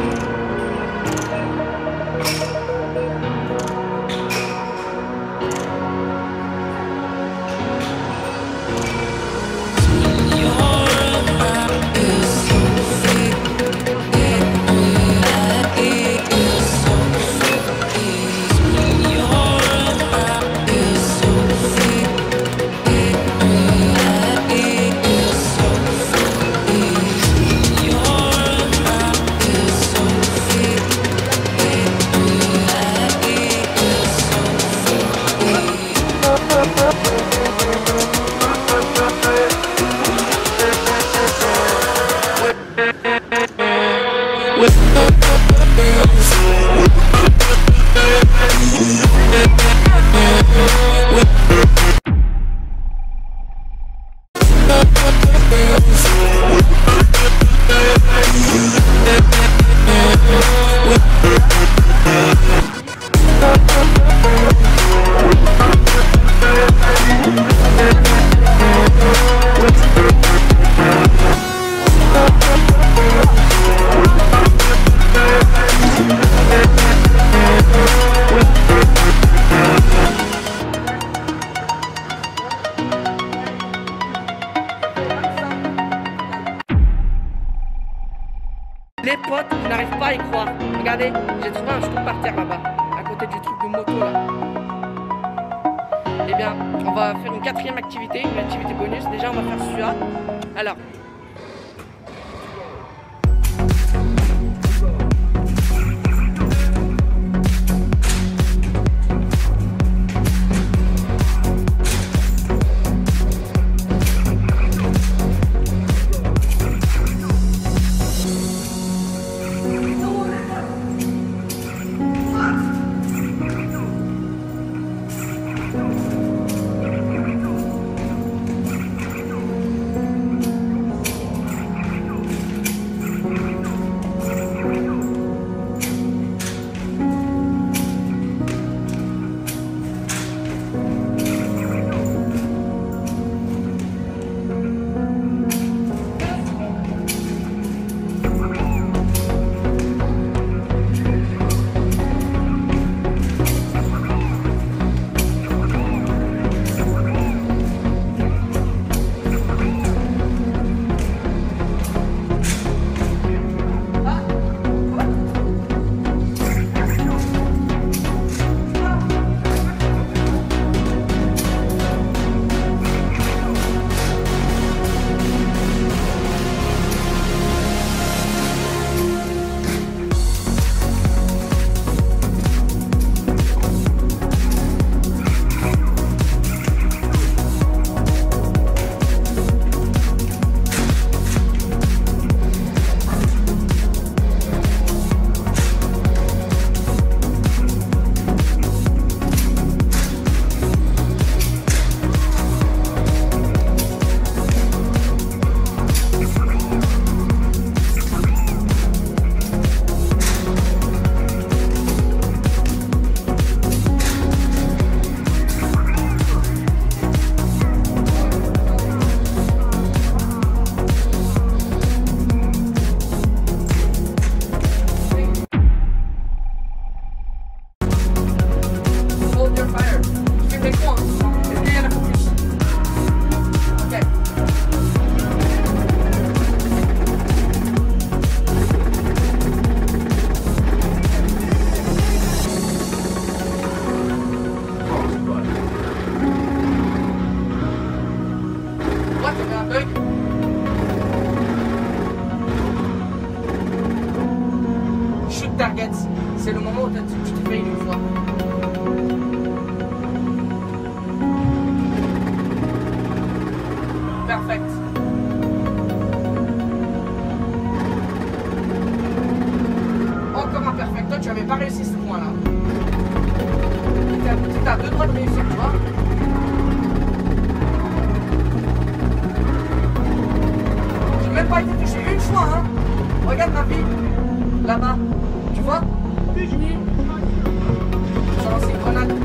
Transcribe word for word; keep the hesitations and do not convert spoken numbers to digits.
Les potes, je n'arrive pas à y croire. Regardez, j'ai trouvé un jeton par terre là-bas, à côté du truc de moto là. Eh bien, on va faire une quatrième activité, une activité bonus. Déjà, on va faire celui-là. Alors. C'est le moment où tu te fais une fois. Perfect. Encore un perfect. Toi, tu n'avais pas réussi ce point-là. Tu as deux doigts de réussir, tu vois. J'ai même pas été touché une fois, hein. Regarde ma vie. Là-bas. Tu vois? Ça lance une grenade.